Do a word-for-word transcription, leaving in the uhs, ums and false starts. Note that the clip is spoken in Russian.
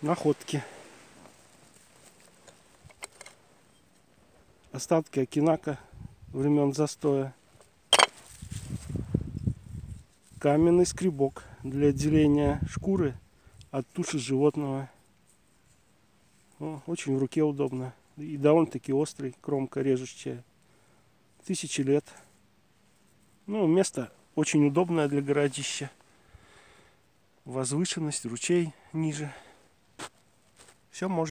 Находки. Остатки окинака времен застоя. Каменный скребок для отделения шкуры от туши животного. О, очень в руке удобно. И довольно-таки острый, кромка режущая. Тысячи лет. Ну, место очень удобное для городища. Возвышенность, ручей ниже. Все можно.